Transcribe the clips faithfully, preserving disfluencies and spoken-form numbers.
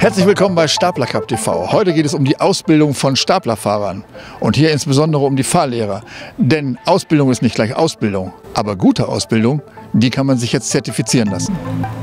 Herzlich willkommen bei Staplercup T V. Heute geht es um die Ausbildung von Staplerfahrern und hier insbesondere um die Fahrlehrer. Denn Ausbildung ist nicht gleich Ausbildung, aber gute Ausbildung, die kann man sich jetzt zertifizieren lassen.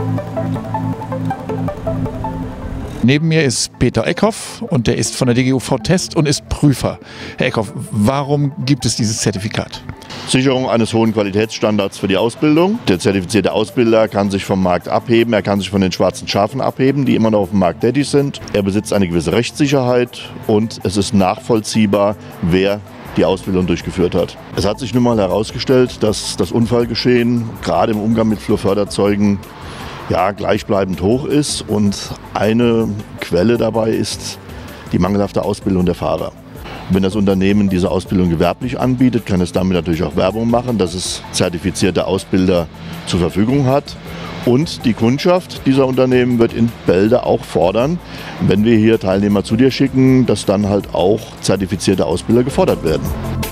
Neben mir ist Peter Eckhoff und der ist von der D G U V Test und ist Prüfer. Herr Eckhoff, warum gibt es dieses Zertifikat? Sicherung eines hohen Qualitätsstandards für die Ausbildung. Der zertifizierte Ausbilder kann sich vom Markt abheben, er kann sich von den schwarzen Schafen abheben, die immer noch auf dem Markt tätig sind. Er besitzt eine gewisse Rechtssicherheit und es ist nachvollziehbar, wer die Ausbildung durchgeführt hat. Es hat sich nun mal herausgestellt, dass das Unfallgeschehen gerade im Umgang mit Flurförderzeugen ja, gleichbleibend hoch ist und eine Quelle dabei ist die mangelhafte Ausbildung der Fahrer. Wenn das Unternehmen diese Ausbildung gewerblich anbietet, kann es damit natürlich auch Werbung machen, dass es zertifizierte Ausbilder zur Verfügung hat. Und die Kundschaft dieser Unternehmen wird in Bälde auch fordern, wenn wir hier Teilnehmer zu dir schicken, dass dann halt auch zertifizierte Ausbilder gefordert werden.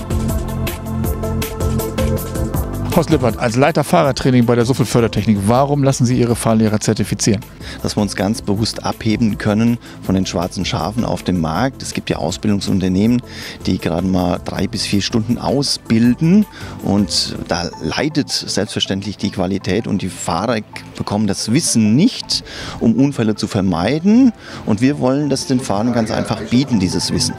Horst Lippert, als Leiter Fahrertraining bei der Suffel Fördertechnik, warum lassen Sie Ihre Fahrlehrer zertifizieren? Dass wir uns ganz bewusst abheben können von den schwarzen Schafen auf dem Markt. Es gibt ja Ausbildungsunternehmen, die gerade mal drei bis vier Stunden ausbilden und da leidet selbstverständlich die Qualität und die Fahrer bekommen das Wissen nicht, um Unfälle zu vermeiden, und wir wollen das den Fahrern ganz einfach bieten, dieses Wissen.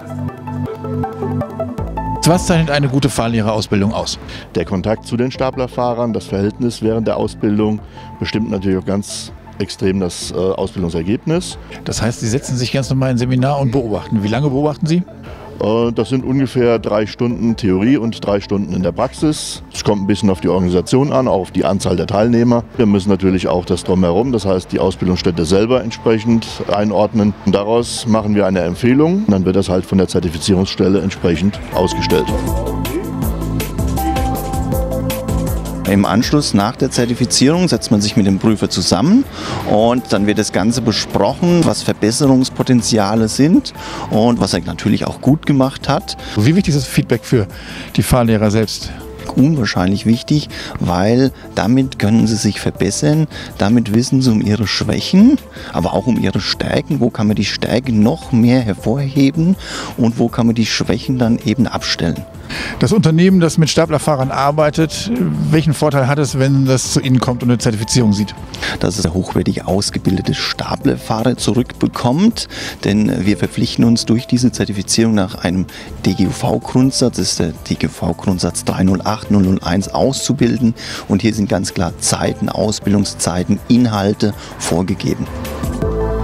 Was zeichnet eine gute Fahrlehrerausbildung aus? Der Kontakt zu den Staplerfahrern, das Verhältnis während der Ausbildung bestimmt natürlich auch ganz extrem das äh, Ausbildungsergebnis. Das heißt, Sie setzen sich ganz normal in ein Seminar und beobachten. Wie lange beobachten Sie? Äh, das sind ungefähr drei Stunden Theorie und drei Stunden in der Praxis. Es kommt ein bisschen auf die Organisation an, auch auf die Anzahl der Teilnehmer. Wir müssen natürlich auch das Drumherum, das heißt die Ausbildungsstätte selber entsprechend einordnen. Und daraus machen wir eine Empfehlung. Dann wird das halt von der Zertifizierungsstelle entsprechend ausgestellt. Im Anschluss nach der Zertifizierung setzt man sich mit dem Prüfer zusammen und dann wird das Ganze besprochen, was Verbesserungspotenziale sind und was er natürlich auch gut gemacht hat. Wie wichtig ist das Feedback für die Fahrlehrer selbst? Unwahrscheinlich wichtig, weil damit können sie sich verbessern, damit wissen sie um ihre Schwächen, aber auch um ihre Stärken, wo kann man die Stärken noch mehr hervorheben und wo kann man die Schwächen dann eben abstellen. Das Unternehmen, das mit Staplerfahrern arbeitet, welchen Vorteil hat es, wenn das zu Ihnen kommt und eine Zertifizierung sieht? Dass es hochwertig ausgebildete Staplerfahrer zurückbekommt, denn wir verpflichten uns durch diese Zertifizierung nach einem D G U V-Grundsatz, das ist der D G U V-Grundsatz drei null acht null null eins, auszubilden, und hier sind ganz klar Zeiten, Ausbildungszeiten, Inhalte vorgegeben.